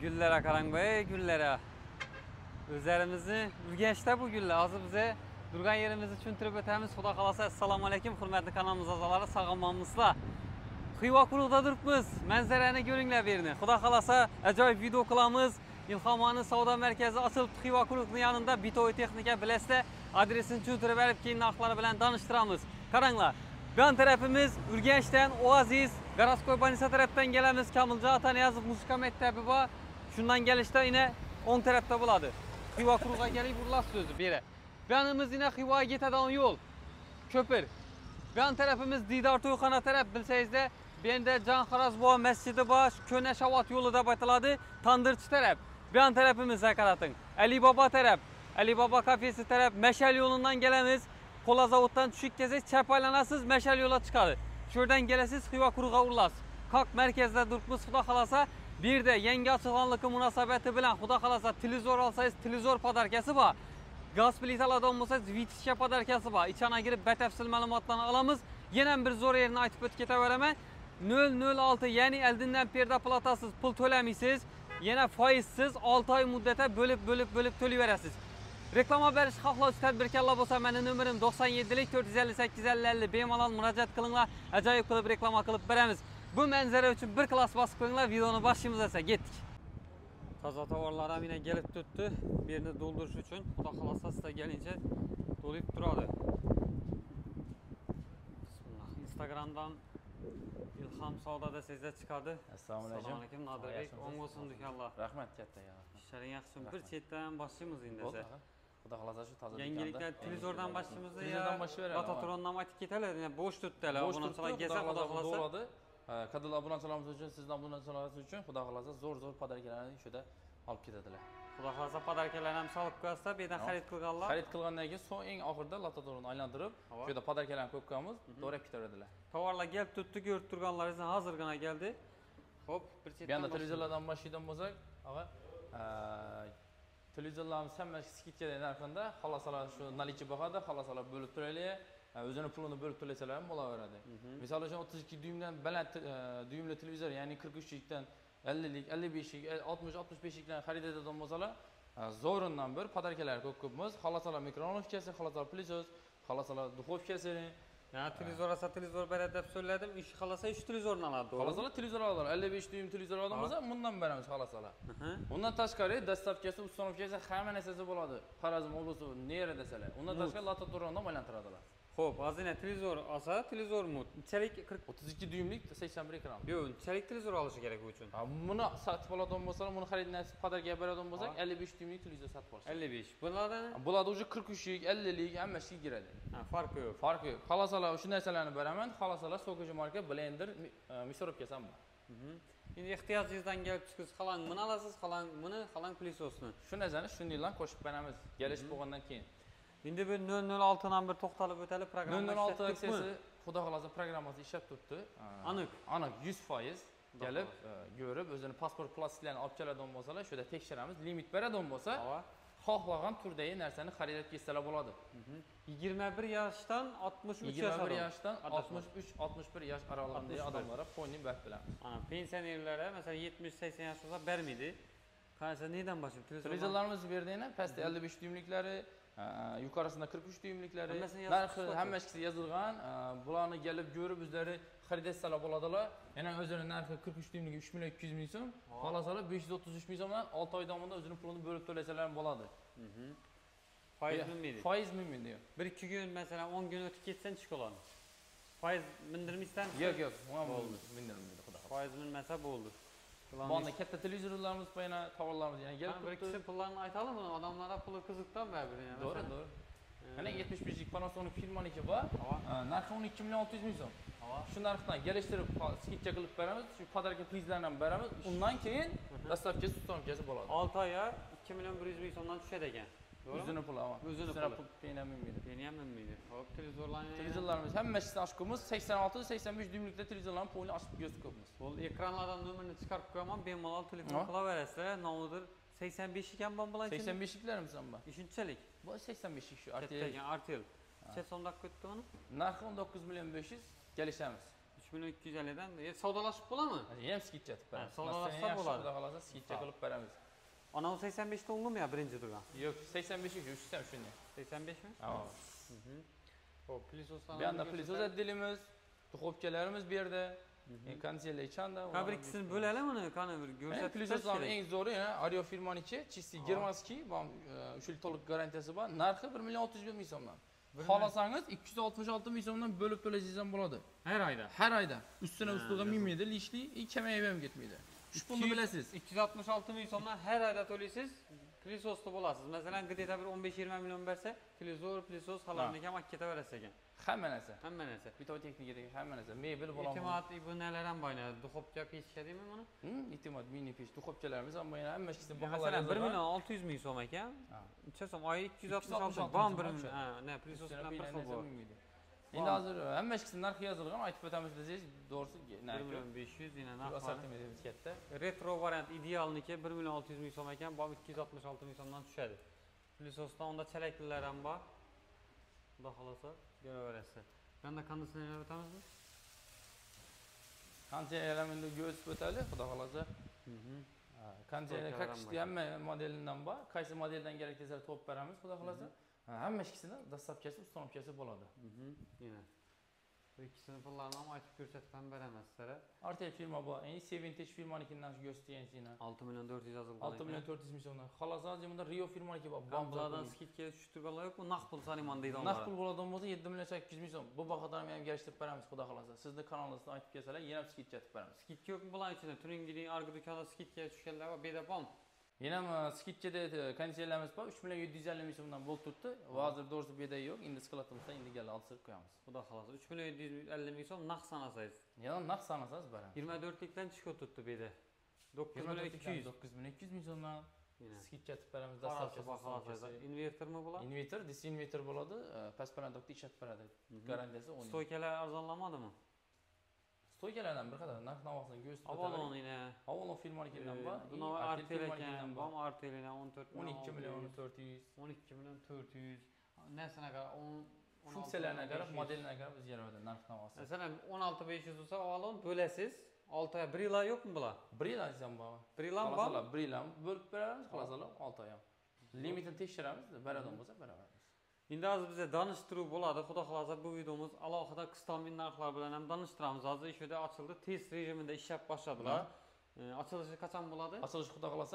Güllere Karanbey, güllere. Özlerimizni Urganchda bu gullar. Hozir bize turgan yerimizni tushuntirib o'tamiz. Xudo xolasa. Assalomu alaykum, hurmatli kanalimiz a'zolari, sog'lommisizlar? Xiva quruqda turibmiz. Manzarani ko'ringlar bu yerni. Xudo xolasa ajoyib video qilamiz. Ilhomoni savdo markazi ochilib, Xiva quruqning yonida Bitoy texnika bilasizlar. Adresini tushuntirib berib, keyin narxlari bilan tanishtiramiz. Qaranglar. Bu tarafimiz Urganchdan Oasis, Garaskoy Banisa tarafdan kelamiz. Kamiljon Ataniyazov musiqa maktabi bor. Shundan kelishda yine o'ng tarafda bo'ladi. Xiva quruqqa kelib burilasiz o'zi bu yerga. Bu yanimiz yine Xivaga ketadigan yo'l. Ko'pir. Bu tarafimiz Didor to'yxona taraf, bilsangizlar, bu yerda Jon Xorozbov masjidi bor, Ko'na Shavot yo'li deb aytiladi. Tandirchi taraf. Bu tarafimiz qarating. Ali Baba taraf, Ali Baba kafesi taraf, Mashal yo'lidan kelamiz. Qo'la zavoddan tushib kelsangiz chap aylanasiz, Mashal yo'lga chiqadi. Sho'rdan kelasiz, Xiva quruqqa urilasiz. Qoq markazda turibmiz, xudo xolasa. Bir yerda yangi ochilganligi munosabati bilan xudo xolasa televizor olsangiz, televizor podarkasi bor. Gaz plitalardan bo'lsangiz, vitishcha podarkasi bor. Ichana kirib batafsil ma'lumotlarni olamiz. Yana bir zo'r yerini aytib o'tib ketaveraman. 006, ya'ni oldindan perda platasiz, pul to'lamaysiz. Yana foizsiz 6 oy muddatda bo'lib to'layverasiz. Reklama berish xohlovchi tadbirkorlar bo'lsa, mening nomerim 97 458 50 bemalol murojaat qilinglar. Ajoyib qilib reklama qilib beramiz. Bu manzara uchun bir klass bosib qo'yinglar, videoni boshlaymiz esa ketdik. Toza tovarlar ham yana kelib turibdi. Bu yerni to'ldirish uchun xudo xolasa sizga kelincha to'lib turadi. Bismillah. Instagramdan Ilhom savdo desangizlar chiqadi. Assalomu alaykum. Nodirbek, o'ng bo'lsin inshaalloh. Rahmat katta ya. Ishlaring yaxshi. Bir chetdan boshlaymiz endi esa. Xudo xolasa shu toza yangiliklar televizordan boshlaymiz. Televizordan boshlayveramiz. Datatronni aytib ketadi. Bo'sh turibdilar. Obunachilar kelsa xudo xolasa. Kadrlar obunachilarimiz uchun, sizdan obunachilaringiz uchun xudo xolasa zo'r podarkalarni shunda olib ketadilar. Xudo xolasa podarkalarni ham solib qo'yasizlar, bu yerdan xarid qilganlar. Xarid qilgandan keyin so'ng eng oxirida lototorni aylantirib, shu yerda podarkalarni qo'yib qo'yamiz, to'g'rab ketaveradilar. Tovarlar kelib turibdi, ko'rib turganlaringiz hozirgina keldi. Xo'p, bir chetdan. Bu yerda televizorlardan boshlaydigan bo'lsak, og'a, televizorlarimiz hammasi skidkadan narxida, xolasalar shu nalichi bahada, xolasalar bo'lib turaylik. O'zini pulini bo'lib to'lasalar ham bo'laveradi. Misol uchun 32 dyumdan baland dyumli televizor, ya'ni 43 likdan 50 lik, 55 lik, 60, 65 likdan xarid etadigan bo'lsalar, zo'rindan bir podarkalar ko'p-ko'pmiz. Xolasalar mikronovkasi, xolasalar plysos, xolasalar duxovkasi. Ya televizor olsa televizor beradi deb so'radim. Ish xolasa ish televizorni oladi. Xolasalar televizor oladi. 55 dyum televizor oladigan bo'lsa, bundan beramiz xolasalar. Undan tashqari dastavkasi, ustanovkasi hamma narsasi bo'ladi. Xorazm oblosi nera desalar. Undan tashqari lototordan aylantiradilar. Xo'p, hozir televizor olsa, televizormi? Inchalik 32 dyumlik 81 ekran. Yo'q, inchalik televizor olishi kerak bu uchun. Buni sotib oladigan bo'lsalar, buni xaridni podarka beradigan bo'lsak, 55 dyumlik televizor sotib olasiz. 55. Bulardan bo'ladi уже 43 lik, 50 lik hammasiga kiradi. Ha, farqi yo'q. Farqi yo'q. Xolasalar shu narsalarni beraman. Xolasalar Sokoji marka blender, misorobkasi ham bor. Endi ehtiyojingizdan kelib chiqsiz, xolang buni olasiz, xolang buni, xolang plyososni. Shu narsani shunday bilan qo'shib beramiz. Kelishib bo'lgandan keyin. Endi bir 006 dan bir to'xtalib o'talik, programma 006 aksiyasi xudo xolasa programmasi ishlab turibdi. Aniq 100% kelib, ko'rib, o'zini pasport plastiklarini olib keladigan bo'lsalar, shu yerda tekshiramiz. Limit beradigan bo'lsa, xohlagan turdagi narsani xarid etib ketsalar bo'ladi. 21 yoshdan 63 yosh 21 yoshdan 63-61 yosh aralığındagi odamlarga foyni berib bilamiz. Ana pensionerlarga, masalan, 70-80 yosh bo'lsa bermaydi. Qancha nedan boshlaydi? Televizorlarimiz bu yerda pastda 55 dyumliklari, yuqorisida 43 dyumliklari, narxi hammasi yozilgan. Bularni kelib ko'rib o'zlari xarid etsalar bo'ladilar. Yana o'zining narxi 43 dyumligi 3 million 200 ming so'm. Xolasalar 533 ming so'mdan 6 oy davomida o'zining pulini bo'lib to'lasalar ham bo'ladi. Foiz minmaydi. Foiz minmaydi. 1-2 kun, masalan, 10 kun o'tib ketsan chiqoladi. Foiz mindirmisdan? Yo'q, bo'ldi. Mindirmaydi, xudo xohlasa. Foiz minmasa bo'ldi. Bunda katta televizorlarimiz yana tovarlarimiz yana kelib turibdi. Bir kishi pullarni aytadimi? Odamlarga puli qiziqdan baribir. To'g'ri. Mana 75 lik Panasonic firmaniki bor. Narxi 12 million 600 ming so'm. Shu narxdan kelishtirib, skidka qilib beramiz. Shu podarka prizlarni ham beramiz. Undan keyin dastavkasi, ustanovkasi bo'ladi. 6 oyga 2 million 100 ming so'mdan tushadi ekan. O'zini puli ama. O'zini puli. Peni ham minmaydi. Xo'p, televizorlarimiz hammasi ochqimiz 86-85 dyumlikda televizorlarni pulini ochib ko'rsatamiz. Bo'ldi, ekranlardan nomerni chiqarib qo'yaman, bemalol telefon qilaverasizlar. Nomidir 85 ekan bilan 85 liklarimiz ham bor. Shunchalik. Bu 85 shu Artel. Artel. Necha so'mda ketdi uni? Narxi 19 million 500 kelishamiz. 3 3250 dan savdolashib bo'ladimi? Ham skidcha qilib beramiz. Savdolashsa bo'ladi. Xudo xolasa skidcha qilib beramiz. Anavi 85 ta unlimi ya birinchi turgan? Yo'q, 85 yo'q, 3 ham shunday. 85 mi? Ha. Xo'p, plisosdan. Bu yerda plisos oddelimiz, duxovkalarimiz bu yerda. Konsiyerlar ichanda. Ha, bir ikkisini bo'laylik uni, qani bir ko'rsatib. Plisoslarning eng zo'ri, Ario firmaniki, чистый germanskiy, bu 3 yil to'liq garantiyasi bor. Narxi 1 million 600 ming so'mdan. Xohlasangiz 266 ming so'mdan bo'lib to'laysiz ham bo'ladi. Har oyda. Har oyda. Üstüne ustiga minmaydi, lishli, kamayib ham ketmaydi. Shu pulni bilasiz. 266 ming so'mdan har oyda to'laysiz, plisosda bo'lasiz. Masalan, где-то bir 15-20 million bersa, televizor, plisos halarni ham olib ketaverasiz ekan. Hamma narsa. Hamma narsa. Bito texnikadagi hamma narsa. Mebel bo'ladi. Itimat bu nelar ham bor, duxovka, pechka deymi buni? Itimat mini pech, duxovkalarimiz ham bor, hamma ishni baholari. Masalan, 1 million 600 ming so'm ekan. Necha so'm? Oy 266. Bom 1 million. Ha, ne, plisos bilan bir xil bor. Endi hozir hamma ishni narxi yozilgan, aytib o'tamiz desangiz, to'g'risi 1 million 500 yana narx bor. Assortimentimiz katta. Retro variant idealniki 1 million 600 ming so'm ekan, bu 266 ming so'mdan tushadi. Plisosdan onda chalaklar ham bor. Xudo xolasa ko'raverasiz. Bunda konditsioner o'tamizmi? Konditsioner endi ko'rsatib o'taylik, xudo xolasa. Konditsioner kakishli hamma modelidan bor. Qaysi modeldan kerak desa topib beramiz, xudo xolasa. Hamma ishkisini dastavkasi, ustanovkasi bo'ladi. Yana. Bu ikkisini pullarini ham aytib ko'rsatib ham beramiz sizlarga. Artel firma bor. Endi Sevintage firmanikidan ko'rsatayinchina. 6 million 400 yozilgan. 6 million 400 ming so'mdan. Xolos hozir bunda Rio firmaniki bor. Bulardan skidga tushirganlar yo'q, naqd pul so'rayman deydi onlar. Naqd pul bo'ladigan bo'lsa 7 million 800 ming so'm. Bu bahodan ham kelishtirib beramiz, xudo xolasa. Sizni kanalingizdan aytib kelsalar, yana skidga aytib beramiz. Skidga yo'q bular ichida turingning argi do'konda skidga tushganlar va bedapom. Yana skidchada konditsionerlarimiz bor. 3 million 750 ming so'mdan bo'lib turibdi. Hozir to'g'risi beda yo'q. Endi skilatimizda endi kelib olib qo'yamiz. Xudo xolasa 3 million 750 ming so'm naqd sanasangiz. Yana naqd sanasangiz beramiz. 24 likdan chiqib turibdi beda. 9 million 200. 9 million 200 ming so'mdan skidcha aytib beramiz. Dastavkasi. Invertormi bular? Invertor, disinvertor bo'ladi. Pasparantokda ishlatib beradi. Garantiyasi 10 yil. Stoykalar arzonlamadimi? Stoykalardan bir qadar narx-navosini ko'rsatib o'tadi. Avalon ina. Avalon firmanikidan bor. Buni Artel ekan, bom Artel ina 14 million 12 million 400. 12 million 400. Narsaga qarab 10 funksiyalarga qarab, modellarga qarab o'zgaradi narx-navosi. Masalan 16500 bo'lsa Avalon bo'lasiz. 6 oy 1 yil yo'qmi bular? 1 yil ham bor. 1 yil ham bor. 1 yil ham bo'lib beramiz, xolasalar 6 oy ham. Limitini tekshiramiz, beradan bo'lsa beraveramiz. Endi hozir bizga danishtiruv bo'ladi. Xudo xolasa bu videomiz alohida qistalmin narxlar bilan ham danishtiramiz. Hozir ishida ochildi, test rejimida ishlab boshladilar. Ochilishi qachon bo'ladi? Ochilish xudo xolasa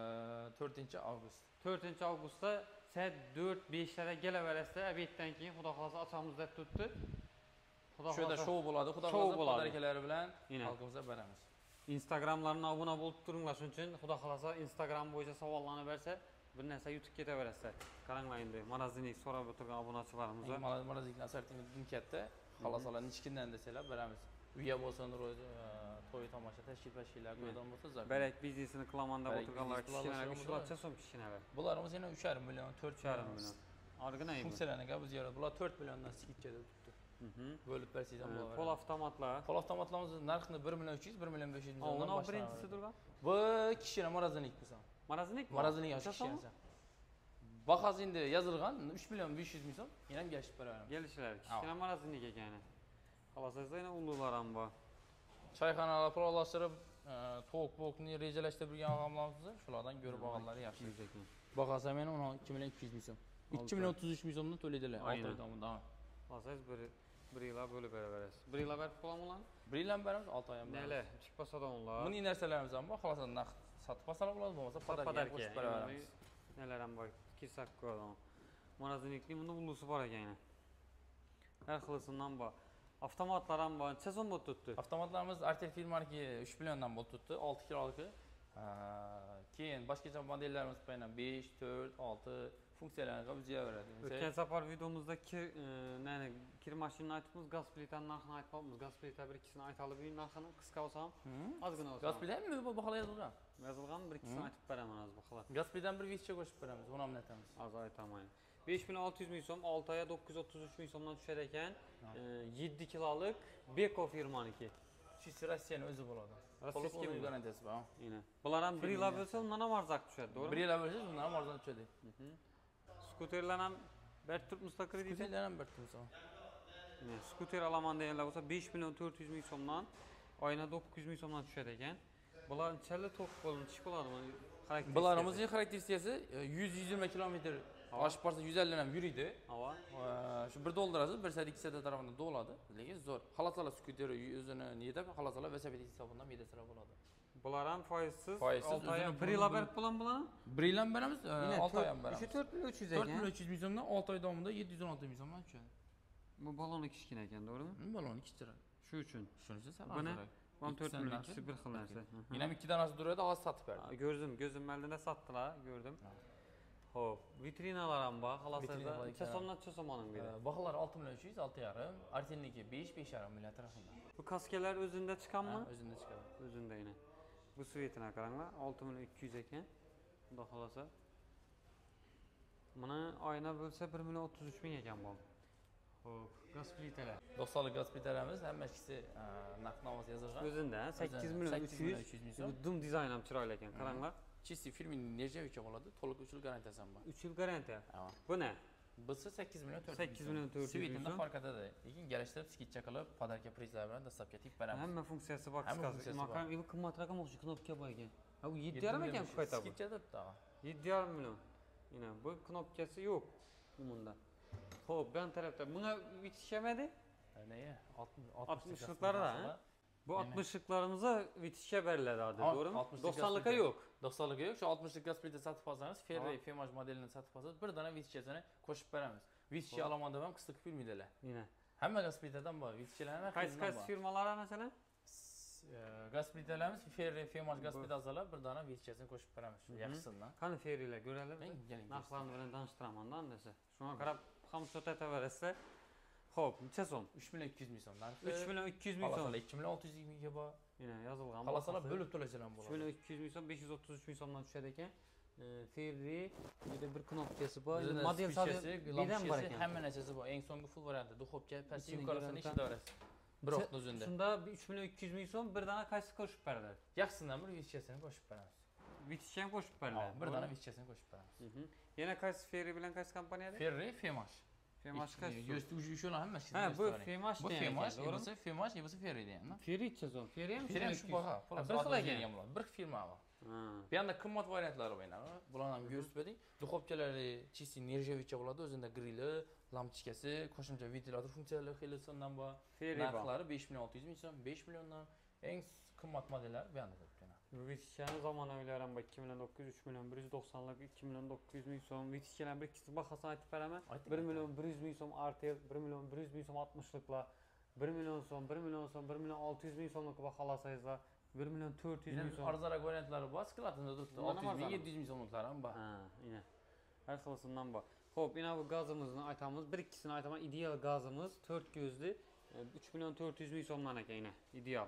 4-avgust. 4-avgustda soat 4-5 larda kelaverasizlar. Obeddan keyin xudo xolasa ochamiz deb turibdi. Xudo xolasa shou bo'ladi. Xudo xolasa podarkalari bilan xalqimizga beramiz. Instagramlarga obuna bo'lib turinglar, shuning uchun xudo xolasa Instagram bo'yicha savollarni bersa bir narsa yutib ketaverasizlar. Qaranglar endi, marazinik so'rab o'tirgan obunachilarimiz bor. Marazinikning assortimenti katta. Xalosalar nechkindan desalar beramiz. Uyga bo'lsin, to'y tomosha tashkilotchilar qo'ygan bo'lsa zarar. Barak biznesini qilaman deb o'tirganlar kichkina ishlatsa so'm kichkinalar. Bularimiz yana 3,5 million, 4,5 million. Organay. Funksiyalarga biz yaratib, bular 4 milliondan skidcha deb turibdi. Bo'lib bersangiz ham bo'laveradi. Pol avtomatlar. Pol avtomatlarimiz narxini 1 million 300, 1 million 500 ming so'mdan boshlanadi. Uni birinchisi turgan? Bu kichkina marazinik bo'lsa. Marazinikmi? Marazinik yo'q. Bahasi endi yozilgan 3 million 500 ming so'm, yana ham kelishib beraveramiz. Kelishlar. Kichkina marazinik ekan. Xohlasangiz yana ulug'lar ham bor. Choyxonalar qurolashtirib, to'q-po'qni rejalashtirgan odamlarimiz shulardan ko'rib olganlari yaxshi ekan. Bahasi men 12 million 200 ming so'm. 2 million 33 ming so'mdan to'laydilar. 6 oydan bundan. Xohlasangiz bir yil bo'lib beraverasiz. 1 yil berib qo'yamiz ularni? 1 yil ham beramiz, 6 oy ham beramiz. Nelar? Chiqpasadan ular. Buning narsalarimiz ham bor. Xohlasan naqd sotib olsalar bo'ladi, bo'lmasa podarka qo'shib beraveramiz. Nelar ham bor? Kisakkodan. Marazinikning bunda ulusi bor ekan. Har xilisidan bor. Avtomatlar ham bor. Necha so'm bo'lib turibdi? Avtomatlarimiz Artel firmaniki 3 milliondan bo'lib turibdi, 6 kilolik. Keyin boshqa modellarimiz bilan 5, 4, 6 funksiyalarga o'zgaraveradi. O'tgan safar videomizda kir mashinani aytibmiz, gaz plitani narxini aytibmiz. Gaz plita bir ikkisini aytib bu narxini qisqa olsam, ozgina olsam. Gaz plitami bu baholar yozilgan? Yozilgan bir ikkisini aytib beraman hozir baholar. Gaz plitadan bir vechcha qo'shib beramiz, uni ham aytamiz. Hozir aytaman. 5600 ming so'm, 6 oyga 933 ming so'mdan tushar ekan. 7 kilolik Beko firmaniki. Chisi Rossiyaning o'zi bo'ladi. Rossiya garantiyasi bor. Aynan. Bular ham 1 yil bo'lsa, undan ham arzon tushadi, to'g'rimi? 1 yil bo'lsa, undan ham arzon tushadi. Skuterlar ham bir turib mustaqil deydi. Skuterlar ham bir turib. Skuter alaman deganlar bo'lsa 5 million 400 ming so'mdan oyina 900 ming so'mdan tushadi ekan. Bular chala to'q qo'lni ish bo'ladimi? Bularımızın xarakteristikasi 100-120 kilometr oshib borsa 150 ham yuriydi. Hava. Shu bir doldurasiz, bir saat ikki saat tarafından doladi. Lekin zo'r. Xalosalar skuteri o'zini niyada xalosalar velosiped hisobidan medasira bo'ladi. Bular ham foizsiz. Foizsiz, 6 oy o'zini bir yil berib bo'ladimi bularni? 1 yil ham beramiz, 6 oy ham beramiz. Shu 4300 ekan. 4300 ming so'mdan 6 oy davomida 716 ming so'mdan tushadi. Bu baloni kichkina ekan, to'g'rimi? Baloni kichkina. Shu uchun. Shuning uchun sal Buni arzonroq. 14 million ikisi bir xil narsa. Yine ham 2 danasi duradi, hozir sotib berdi. Gördüm, gözüm məldində satdılar, gördüm. Hop, vitrinalar ham bor, xalasada necha so'mdan necha so'mning biri. Baholar 6 million 300, 6,5, Artenniki 5, 5,5 million tarafından. Bu kaskeler özündə chiqanmi? O'zida chiqadi. Özündə yine. Bu svetini qaranglar, 6 million 200 ekan. Xudo xolasa. Buni oyina bo'lsa 1 million 33 ming ekan bu. Hop, gaz plitalar. 90lik gaz plitalarimiz hamma ikkisi narx-navosi yozilgan. O'zida 8 million 300 ming so'm. Dum dizayn ham chiroyli ekan, qaranglar. Чистый firmin Nerjevich'e bo'ladi, to'liq 3 yil garantiyasi ham bor. 3 yil garantiya. Bu ne? Bisi 8 million 400 8 million 400 Svetinda farq etadi. Lekin galashtirib, skitcha qilib, podarka prizlar bilan dastlabki tip beramiz. Hamma funksiyasi bor, Hamma qisqasi. funksiyasi Makan evi qimmatroq o'xshi knopka bor ekan. Ha bu 7,5 ekan qayta bu. Skitcha debdi. 7,5 million. Yine bu knopkasi yo'q bunda. Xo'p, bu tarafda buna yetishmadi? Neye? 60'lıklara da. Bu 60'lıklarımıza bitişe veriladi hadi, doğru mu? 90'lıka yok. 90'lıka yok. Şu 60'lık gaz plita satib olsangiz, Ferrari Femaj modelini satib olsangiz, bir dana vitishchasini qo'shib beramiz. Vitishcha olaman deb ham qisqa filmiydilar. Yine. Hamma gaz plitadan bor, vitishchalarni qaysi firmalar masalan? Gaz plitalarimiz Ferrari Femaj gaz plitalar bir dana vitishchasini qo'shib beramiz. Yaxshisidan. Qani Ferrari'lar ko'raylik. Narxlarni bilan tanishtiramanda desa. Shunga qarab ham so'tataverasizlar. Xo'p, necha so'm? 3 million 200 ming so'm. 3 million 200 ming so'm. 2 million 600 mingga bor. Yine yozilgan. Xalosalar bo'lib to'lashlar ham bo'ladi. 3 million 200 ming so'm, 533 ming so'mdan tushadi ekan. Ferrari, bir knopkasi bor. Model sadasi bilan bor ekan. Hamma narsasi bor. Eng so'nggi full varianti. Duxovka, pastki yuqorisini ishlataverasiz. Bir vaqtni o'zida. Shunda 3 million 200 ming so'm bir dana qaysi qo'shib beradi? Yaxshisidan bir vitishchasini qo'shib beramiz. Vitishcha ham qo'shib beradi. Bir dana vitishchasini qo'shib beramiz. Yana qaysi Ferrari bilan qaysi kompaniyada? Ferrari Femaj. Femaj qaysi? Shuni hammasi. Ha, bu Femaj bu degan Femaj, to'g'rimi? bu Femaj, bu Ferrari degan. Ferrari chazon. Ferrari ham Ferrari shu baho. Bir xil ekan. Bir firma bor. Bu yerda qimmat variantlari bor yana. Bularni ham ko'rsatib bering. Duxovkalari чистый Nerjevich'e bo'ladi, o'zida grilli, lampochkasi, qo'shimcha ventilator funksiyalari xilosidan bor. Narxlari 5 million 600 ming so'm, 5 milliondan eng qimmat modellar bu yerda turibdi. Bu vitishchani zamonaviylari ham bor. 2 million 900, 3 million 190 lik, 2 million 900 ming so'm. Vitishchalar bir ikkisi bahosini aytib beraman. 1 million 100 ming so'm Artel, 1 million 100 ming so'm 60'lıklar, 1 million so'm, 1 million so'm, 1 million 600 ming so'mlik baholasangizlar, 1 million 400 ming so'm. Arzonroq variantlari bor, skladında turibdi. 600 ming, 700 ming so'mliklari ham bor. Ha, yine. Her xilasidan bor. Xo'p, yine bu gazimizni aytamiz. Bir ikkisini aytaman. Ideal gazimiz 4 gözlü 3 million 400 ming so'mdan ekan yine. Ideal.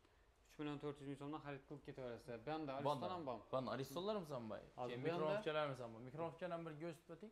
3 million 400 ming so'mdan xarid qilib ketaverasizlar. Bu yerda Ariston ham bor. Bana Aristonlarimiz ham bor. Mikrofonchalarimiz ham bor. Mikrofonchalarni bir ko'rsatib o'ting.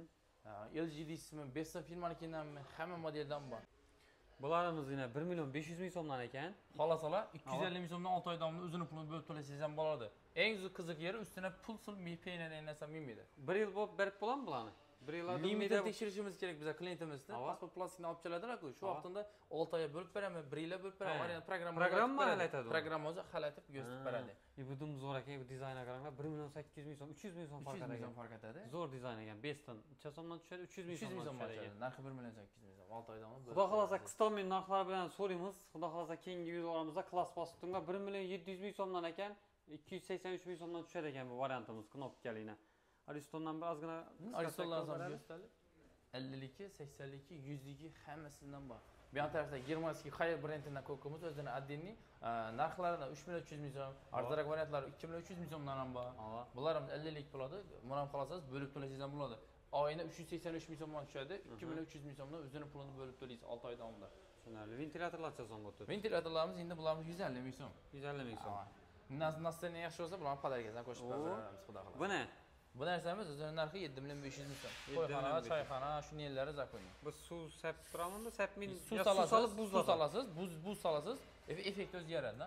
LG ismi Besta firmanikidan hamma modeldan bor. Bularimiz yine 1 million 500 ming so'mdan ekan. Xolasalar 250 ming so'mdan 6 oy davomida o'zini pulini bo'lib to'lasangiz ham bo'ladi. Eng qiziq yeri ustuna pul payne degan narsa minmaydi. 1 yil bo'lib berib bo'ladimi bularni? 1 yildan limitini tekshirishimiz kerak biza klientimizdan. Pasport plastikni olib keladilar-ku. Shu vaqtda 6 oy bo'lib beraman, 1 yil bo'lib beraman. Variant programma aytadi. Programma o'zi halatib ko'rsatib beradi. Bu dum zo'r ekan, bu dizaynga qaranglar. 1 million 800 ming so'm, 300 ming so'm farq etadi. Zo'r dizayn ekan. Beston necha so'mdan tushadi? 300 ming so'mdan tushadi. Narxi 1 million 800 ming so'm. 6 oydan bo'lib. Xudo xolasa qistalmiy narxlar bilan so'raymiz. Xudo xolasa keyingi videolarimizda klass bosib turgan 1 million 700 ming so'mdan ekan, 283 ming so'mdan tushadi ekan bu variantimiz knopkaligina. Aristondan bir ozgina Aristonlarni ham ko'rsataylik. 52, 82, 100 hammasidan bor. Bu yan tarafda 20 Xayr brendidan ko'kimiz o'zini addenni narxlarini 3 million 300 ming so'm, arzonroq variantlari 2 million 300 ming so'mdan ham bor. Bular ham 50 lik bo'ladi. Buni ham xohlasangiz bo'lib to'laysiz ham bo'ladi. Oyina 383 ming so'mdan tushadi, 2 million 300 ming so'mdan o'zini pulini bo'lib to'laysiz 6 oy davomida. Tushunarli. Ventilatorlarcha so'm bo'ldi. Ventilatorlarimiz endi bularimiz 150 ming so'm. 150 ming so'm. Nasibni yaxshi bo'lsa, bularni podarkadan qo'shib beramiz, xudo xohlasa. Bu ne? Bu narsamiz o'zining narxi 7 million 500 ming so'm. To'yxona, choyxona, shu yerlari zakonni. Bu suv sepib turamanda, sepmin suv solib buz solasiz, buz solasiz, effekt o'zgaradi-da.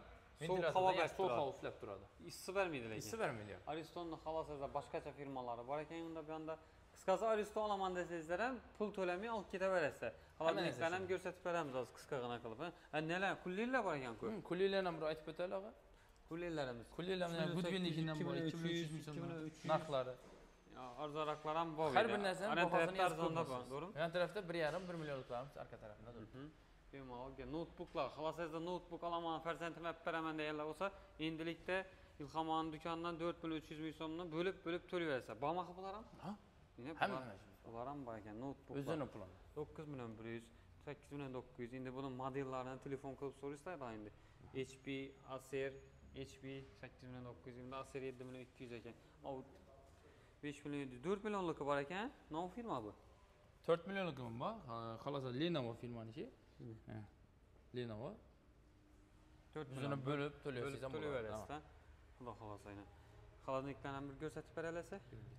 Soğuk hava Soğuk berib turadi. hava üflab turadi. Issi vermeydi lekin. Issi vermaydi. Ariston'un xalosada boshqacha firmalari bor ekan, unda bu yoqda qisqasi Ariston olaman desangizlar ham pul to'lamay olib ketaverasiz. Xalosliklarni ham ko'rsatib beramiz hozir qisqagina qilib. Ha, nelar kullilar bor ekan-ku. Kullilarni ham bir aytib o'taylik og'a. Kullilarimiz. Kullilarni Budvinnikidan bor 2300 ming so'm narxlari. Arzonroqlar ham bor. Har bir narsani bahosini arzonda bor, to'g'rimi? Yan tarafda 1,5-1 millionlik qilamiz, orqa tarafida turibdi. Bemalol notebooklar, xalosada notebook olaman, farzandim olib beraman deganlar bo'lsa, endilikda Ilhomon do'konidan 4,300 ming so'mni bo'lib to'layversa. Bormi bular ham? Ha? Hamma bular ham bor ekan, notebook. O'zini puli. 9 million 100, 8 million 900. Endi buni modellarini telefon qilib so'raysizlar endi. HP, Acer, HP 8 million 900, endi Acer 7 million 200 ekan. 5 million 4 millionlik bor ekan. Nov firma bu. 4 millionlik mi bor? Xalosa Lenovo firmaniki. Lenovo. 4 O'zini bo'lib to'laysiz ham bo'ladi. To'layverasiz-da. Xudo xolasa yana. Xolodilniklarni ham bir ko'rsatib beralasa.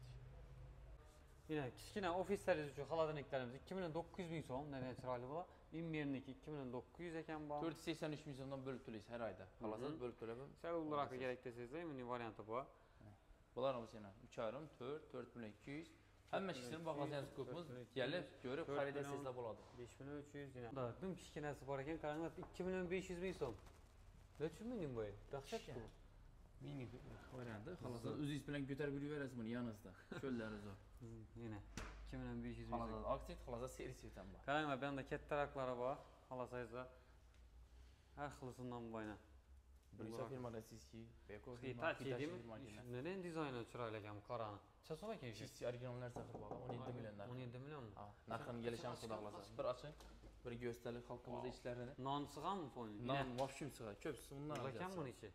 Yana kichkina ofislaringiz uchun xolodilniklarimiz 2 million 900 ming so'm, nega chiroyli bo'ladi. Immerniki 2 million 900 ekan bor. 483 ming so'mdan bo'lib to'laysiz har oyda. Xalosa bo'lib to'lab. Sal ulug'roq kerak desangizlar, buni varianti bor. Bularimiz yana 3,5, 4, 4 million 200. Hamma ishning bahosini ko'pmiz. Kelib, ko'rib, xarid etsangizlar bo'ladi. 5 million 300 yana. Unda dum kichkinasi bor ekan, qaranglar 2 million 500 ming so'm. Necha ming bu? Dahshatku. Mini varianti. Xalosa o'zingiz bilan ko'tarib yuraverasiz buni yoningizda. Sho'llari zo'r. Yana 2 million 500 ming. Xalosa oksid, xalosa servis ham bor. Qaranglar, bu yerda kattaroqlari bor. Xolosangizlar har xilisidan bo'yna. Brisa firmadasizki, Beko Hitachi firma. Neden dizayni chiroyli ekan qorani? Chasoq ekan shu. Chisi original narsa qilib oldi. 17 million narx. 17 millionmi? Ha, narxini kelisham xudo xolasa. Bir oching, bir go'stalik xalqimizda ishlarini. Non sig'ami foyni? Non vobshim sig'adi. Ko'psi undan ekan buni ichi.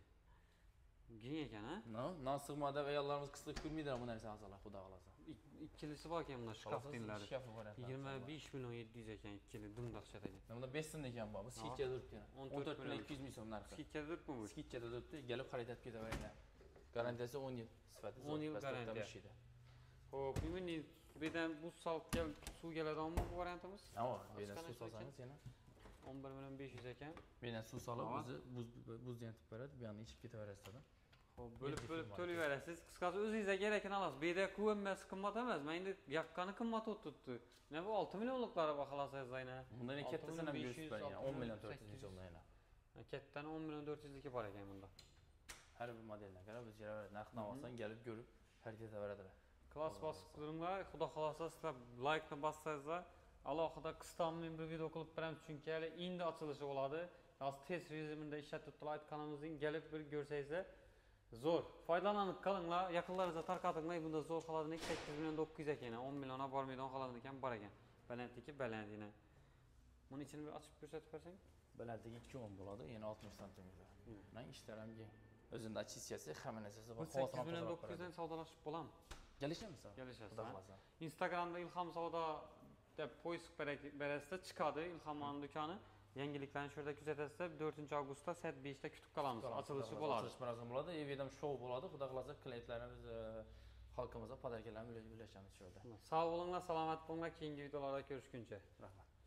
Geng ekan, ha? Non sig'madi va ayollarimiz qisqlik ko'rmaydilar bu narsa hozirlar xudo xolasa. Ikkilisi bor ekan bunda shkaf dinlari. Shkafi bor ekan. 25 million 700 ekan, ikkili dum dahshat ekan. Bunda 5 so'm ekan bor. Bu skitcha turibdi yana. 14 million 200 ming so'm narxi. Skitcha turibmi bu? Skitcha turibdi. Kelib xarid etib ketaveringlar. Garantiyasi 10 yil sifati. 10 yil garantiya. Xo'p, imini bedan bu saltga suv keladiganmi bu variantimiz? Ha, bedan suv solsangiz yana 11 million 500 ekan. Bedan suv solib o'zi buzdan yetib beradi. Bu yerni ichib ketaverasizlar. Xo'p, bo'lib to'layverasiz. Qisqasi o'zingizga kerakini olasiz. Beda ko'mmas, qimmat emas. Men endi yaqqani qimmat o'tibdi. Ne bu 6 millionliklari bor xalosangiz ayna. Bundan kattasini ham ko'rsatib bering. 10 million 400 ming so'mdan yana. Kattani 10 million 400 ligi bor ekan bunda. Har bir modeldan qarab biz narxini olsan, kelib ko'rib xarid etaveradilar. Klass bosqichlarga xudo xolasa sizlar like ni bossangizlar, alohida qistamli bir video qilib beramiz, chunki hali endi ochilishi bo'ladi. Hozir test rejimida ishlatib turib kanalımızın gelib bir görsəysizlər zo'r. Foydalanib qolinglar, yaqinlaringizga tarqatinglar. Bunda zo'r xolodilnik 8 million 900 ekan, 10 milliona bormaydigan xolodilnik ham bor ekan. Balandligi balandina. Bunun ichini bir ochib ko'rsatib bersang? Balandligi 2 bo'ladi, yana 60 sm. Mana ishlar ham keng. O'zida achissiyasi, hamma narsasi bor. 8 million 900 dan savdolashib bo'ladimi? Kelishamiz. Kelishasiz. Instagramda Ilhom Savdo deb poisk berasizda chiqadi Ilhomon do'koni. Yangiliklarni shu yerda kuzatasizlar. 4-avgustda soat 5 da kutib qolamiz. Ochilishi bo'ladi. Ochilish marosimi bo'ladi. Evdam shou bo'ladi. Xudo xolasa klientlarimiz xalqimizga podarkalarni ulashamiz shu yerda. Sog' bo'linglar, salomat bo'linglar. Keyingi videolarda ko'rishguncha. Rahmat.